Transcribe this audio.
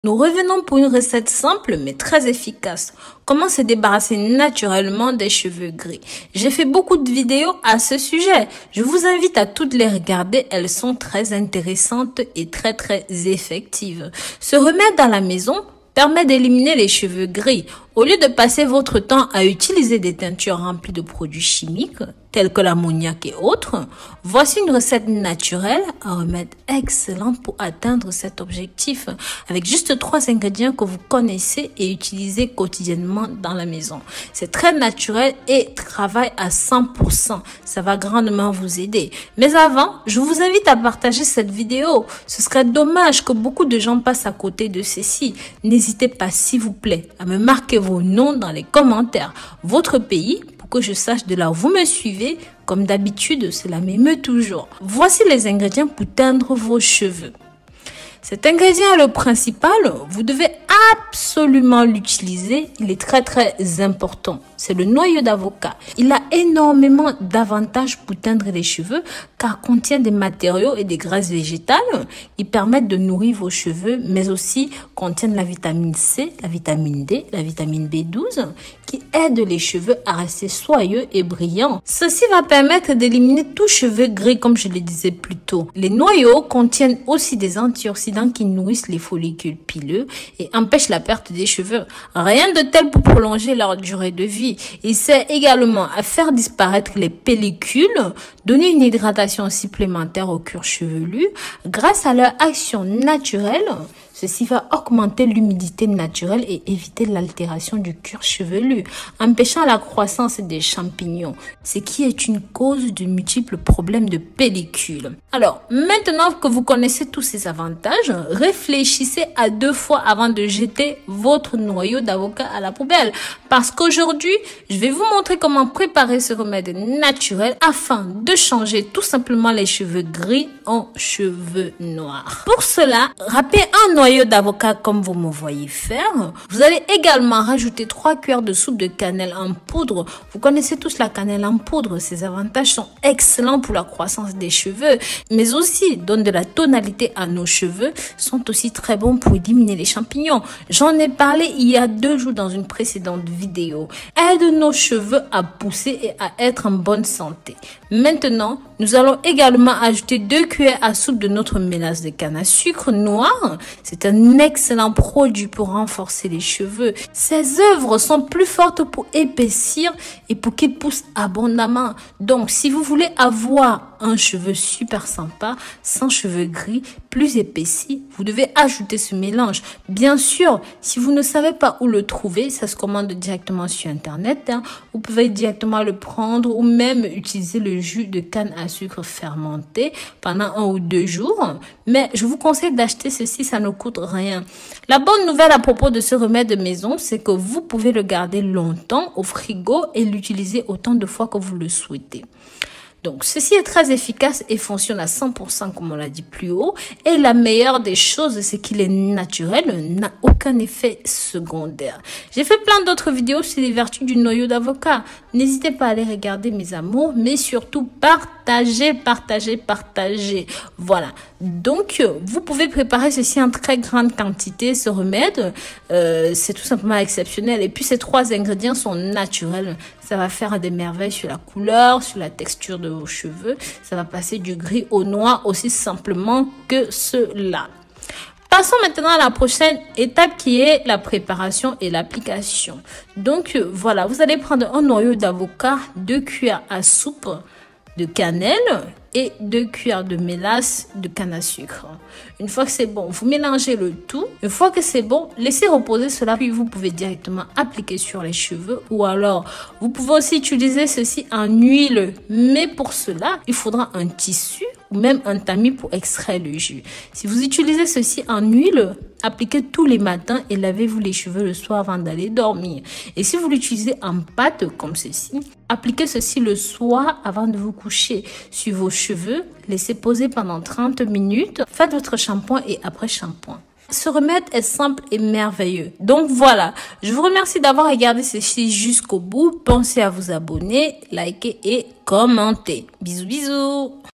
Nous revenons pour une recette simple mais très efficace. Comment se débarrasser naturellement des cheveux gris. J'ai fait beaucoup de vidéos à ce sujet. Je vous invite à toutes les regarder. Elles sont très intéressantes et très effectives. Ce remède à la maison permet d'éliminer les cheveux gris. Au lieu de passer votre temps à utiliser des teintures remplies de produits chimiques, tels que l'ammoniac et autres, voici une recette naturelle, un remède excellent pour atteindre cet objectif, avec juste 3 ingrédients que vous connaissez et utilisez quotidiennement dans la maison. C'est très naturel et travaille à 100%. Ça va grandement vous aider. Mais avant, je vous invite à partager cette vidéo. Ce serait dommage que beaucoup de gens passent à côté de ceci. N'hésitez pas, s'il vous plaît, à me marquer vos noms dans les commentaires, votre pays, pour que je sache de là où vous me suivez. Comme d'habitude, cela m'émeut toujours. Voici les ingrédients pour teindre vos cheveux. Cet ingrédient est le principal, vous devez absolument l'utiliser, il est très important. C'est le noyau d'avocat. Il a énormément d'avantages pour teindre les cheveux car contient des matériaux et des graisses végétales qui permettent de nourrir vos cheveux, mais aussi contiennent la vitamine C, la vitamine D, la vitamine B12 qui aident les cheveux à rester soyeux et brillants. Ceci va permettre d'éliminer tout cheveu gris comme je le disais plus tôt. Les noyaux contiennent aussi des antioxydants qui nourrissent les follicules pileux et empêchent la perte des cheveux. Rien de tel pour prolonger leur durée de vie. Il sert également à faire disparaître les pellicules, donner une hydratation supplémentaire au cuir chevelu. Grâce à leur action naturelle, ceci va augmenter l'humidité naturelle et éviter l'altération du cuir chevelu, empêchant la croissance des champignons, ce qui est une cause de multiples problèmes de pellicule. Alors, maintenant que vous connaissez tous ces avantages, réfléchissez à 2 fois avant de jeter votre noyau d'avocat à la poubelle. Parce qu'aujourd'hui, je vais vous montrer comment préparer ce remède naturel afin de changer tout simplement les cheveux gris en cheveux noirs. Pour cela, râpez un noyau d'avocat comme vous me voyez faire. Vous allez également rajouter 3 cuillères de soupe de cannelle en poudre. Vous connaissez tous la cannelle en poudre. Ses avantages sont excellents pour la croissance des cheveux, mais aussi donnent de la tonalité à nos cheveux, sont aussi très bons pour éliminer les champignons. J'en ai parlé il y a 2 jours dans une précédente vidéo. Aide nos cheveux à pousser et à être en bonne santé. Maintenant, nous allons également ajouter 2 cuillères à soupe de notre mélasse de canne à sucre noir. C'est un excellent produit pour renforcer les cheveux. Ses œuvres sont plus fortes pour épaissir et pour qu'ils poussent abondamment. Donc, si vous voulez avoir un cheveu super sympa, sans cheveux gris, plus épaissi, vous devez ajouter ce mélange. Bien sûr, si vous ne savez pas où le trouver, ça se commande directement sur Internet. Vous pouvez directement le prendre ou même utiliser le jus de canne à sucre fermenté pendant 1 ou 2 jours. Mais je vous conseille d'acheter ceci, ça ne coûte rien. La bonne nouvelle à propos de ce remède de maison, c'est que vous pouvez le garder longtemps au frigo et l'utiliser autant de fois que vous le souhaitez. Donc, ceci est très efficace et fonctionne à 100% comme on l'a dit plus haut. Et la meilleure des choses, c'est qu'il est naturel, n'a aucun effet secondaire. J'ai fait plein d'autres vidéos sur les vertus du noyau d'avocat. N'hésitez pas à aller regarder mes amours, mais surtout partagez. Voilà. Donc, vous pouvez préparer ceci en très grande quantité, ce remède. C'est tout simplement exceptionnel. Et puis, ces 3 ingrédients sont naturels. Ça va faire des merveilles sur la couleur, sur la texture de vos cheveux. Ça va passer du gris au noir aussi simplement que cela. Passons maintenant à la prochaine étape qui est la préparation et l'application. Donc voilà, vous allez prendre un noyau d'avocat, 2 cuillères à soupe de cannelle et 2 cuillères de mélasse de canne à sucre. Une fois que c'est bon, vous mélangez le tout. Une fois que c'est bon, laissez reposer cela, puis vous pouvez directement appliquer sur les cheveux ou alors vous pouvez aussi utiliser ceci en huile. Mais pour cela, il faudra un tissu ou même un tamis pour extraire le jus. Si vous utilisez ceci en huile, appliquez tous les matins et lavez-vous les cheveux le soir avant d'aller dormir. Et si vous l'utilisez en pâte comme ceci, appliquez ceci le soir avant de vous coucher sur vos cheveux. Laissez poser pendant 30 minutes. Faites votre shampoing et après shampoing. Ce remède est simple et merveilleux. Donc voilà, je vous remercie d'avoir regardé ceci jusqu'au bout. Pensez à vous abonner, liker et commenter. Bisous bisous.